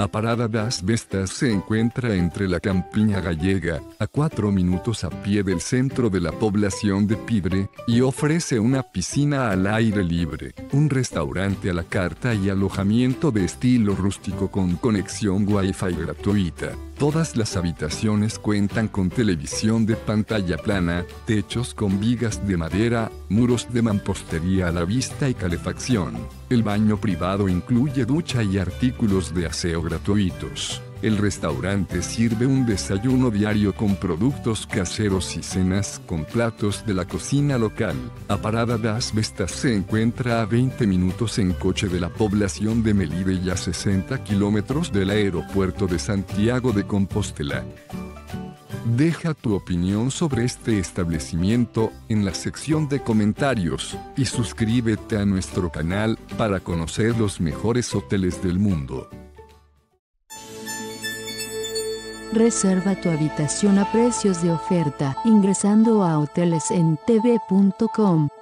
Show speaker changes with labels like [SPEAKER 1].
[SPEAKER 1] A Parada das Vestas se encuentra entre la campiña gallega, a 4 minutos a pie del centro de la población de Pibre, y ofrece una piscina al aire libre, un restaurante a la carta y alojamiento de estilo rústico con conexión Wi-Fi gratuita. Todas las habitaciones cuentan con televisión de pantalla plana, techos con vigas de madera, muros de mampostería a la vista y calefacción. El baño privado incluye ducha y artículos de aseo gratuitos. El restaurante sirve un desayuno diario con productos caseros y cenas con platos de la cocina local. A Parada das Vestas se encuentra a 20 minutos en coche de la población de Melide y a 60 kilómetros del aeropuerto de Santiago de Compostela. Deja tu opinión sobre este establecimiento en la sección de comentarios y suscríbete a nuestro canal para conocer los mejores hoteles del mundo.
[SPEAKER 2] Reserva tu habitación a precios de oferta ingresando a hotelesentv.com.